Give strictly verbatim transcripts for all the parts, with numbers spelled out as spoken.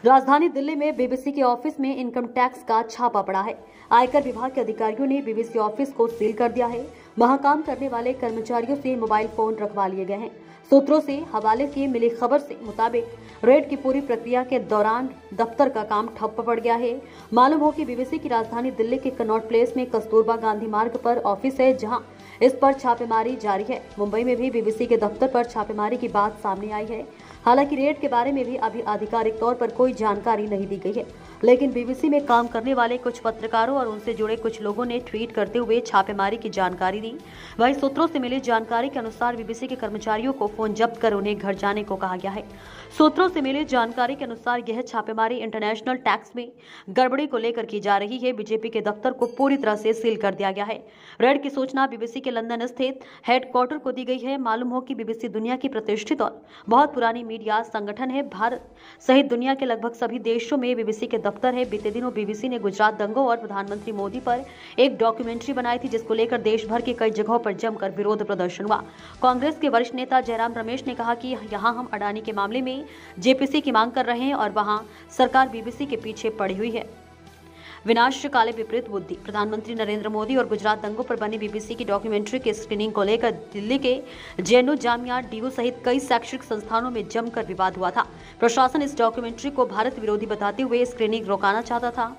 राजधानी दिल्ली में बीबीसी के ऑफिस में इनकम टैक्स का छापा पड़ा है। आयकर विभाग के अधिकारियों ने बीबीसी ऑफिस को सील कर दिया है। वहां काम करने वाले कर्मचारियों से मोबाइल फोन रखवा लिए गए हैं। सूत्रों से हवाले से मिली खबर से मुताबिक रेड की पूरी प्रक्रिया के दौरान दफ्तर का काम ठप पड़ गया है। मालूम हो कि बीबीसी की राजधानी दिल्ली के कनॉट प्लेस में कस्तूरबा गांधी मार्ग पर ऑफिस है, जहां इस पर छापेमारी जारी है। मुंबई में भी बीबीसी के दफ्तर पर छापेमारी की बात सामने आई है। हालांकि रेड के बारे में भी अभी आधिकारिक तौर पर कोई जानकारी नहीं दी गई है, लेकिन बीबीसी में काम करने वाले कुछ पत्रकारों और उनसे जुड़े कुछ लोगों ने ट्वीट करते हुए छापेमारी की जानकारी दी। वहीं सूत्रों से मिली जानकारी के अनुसार बीबीसी के कर्मचारियों को फोन जब्त कर उन्हें घर जाने को कहा गया है। सूत्रों से मिली जानकारी के अनुसार यह छापेमारी इंटरनेशनल टैक्स में गड़बड़ी को लेकर की जा रही है। बीजेपी के दफ्तर को पूरी तरह से सील कर दिया गया है। रेड की सूचना बीबीसी के लंदन स्थित हेडक्वार्टर को दी गई है। मालूम हो कि बीबीसी दुनिया की प्रतिष्ठित और बहुत पुरानी मीडिया संगठन है। भारत सहित दुनिया के लगभग सभी देशों में बीबीसी के दफ्तर है। बीते दिनों बीबीसी ने गुजरात दंगों और प्रधानमंत्री मोदी पर एक डॉक्यूमेंट्री बनाई थी, जिसको लेकर देश भर के कई जगहों पर जमकर विरोध प्रदर्शन हुआ। कांग्रेस के वरिष्ठ नेता जयराम रमेश ने कहा कि यहां हम अडानी के मामले में जेपीसी की मांग कर रहे हैं और वहां सरकार बीबीसी के पीछे पड़ी हुई है। विनाश काले विपरीत बुद्धि। प्रधानमंत्री नरेंद्र मोदी और गुजरात दंगों पर बनी बीबीसी की डॉक्यूमेंट्री की स्क्रीनिंग को लेकर दिल्ली के जेएनयू जामिया डीयू सहित कई शैक्षिक संस्थानों में जमकर विवाद हुआ था। प्रशासन इस डॉक्यूमेंट्री को भारत विरोधी बताते हुए स्क्रीनिंग रोकना चाहता था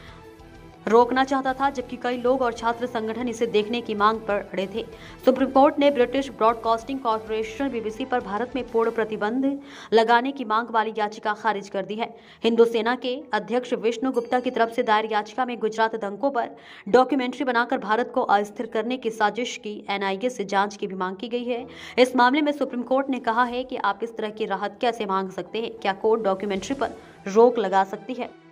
रोकना चाहता था जबकि कई लोग और छात्र संगठन इसे देखने की मांग पर अड़े थे। सुप्रीम कोर्ट ने ब्रिटिश ब्रॉडकास्टिंग कॉर्पोरेशन बीबीसी पर भारत में पूर्ण प्रतिबंध लगाने की मांग वाली याचिका खारिज कर दी है। हिंदू सेना के अध्यक्ष विष्णु गुप्ता की तरफ से दायर याचिका में गुजरात दंगों पर डॉक्यूमेंट्री बनाकर भारत को अस्थिर करने की साजिश की एनआईए से जांच की भी मांग की गई है। इस मामले में सुप्रीम कोर्ट ने कहा है कि आप इस तरह की राहत कैसे मांग सकते हैं? क्या कोर्ट डॉक्यूमेंट्री पर रोक लगा सकती है?